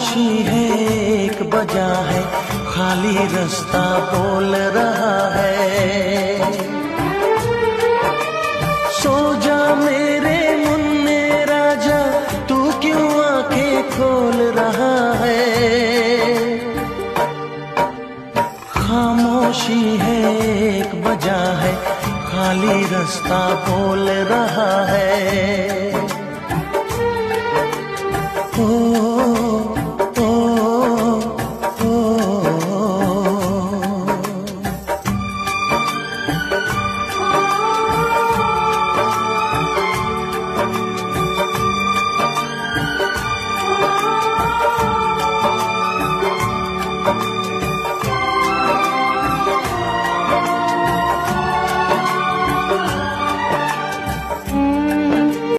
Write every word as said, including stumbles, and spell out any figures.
खामोशी है एक बजा है, खाली रास्ता बोल रहा है। सो जा मेरे मुन्ने राजा, तू क्यों आंखें खोल रहा है। खामोशी है एक बजा है, खाली रास्ता बोल रहा